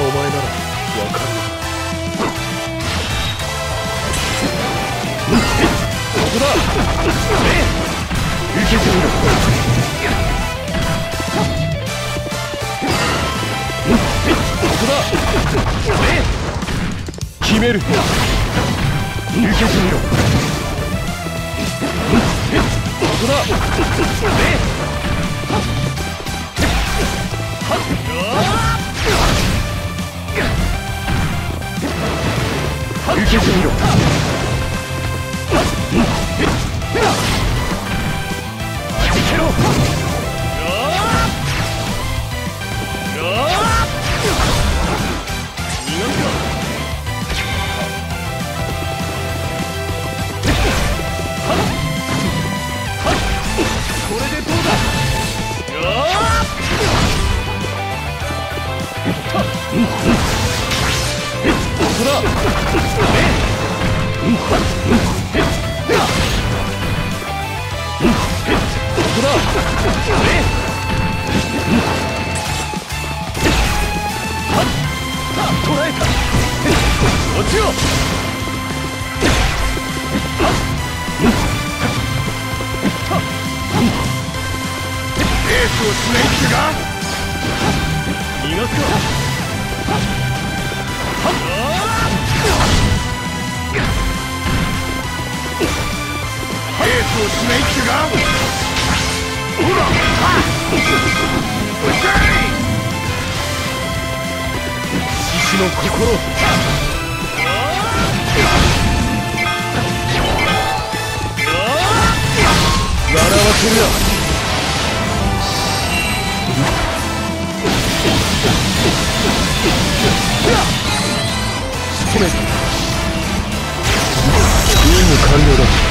お前ならわかる。ここだ。受けてみろ。ここだ。決める。受けてみろ。ここだ。受けてみろ。味けろ。これでどうだ。ここだ。ここだ。捕らえた。落ちよ。エースをスネイクが逃がすか。エースをスネイクがほら獅子の心笑わせるな。仕留めた。任務完了だ。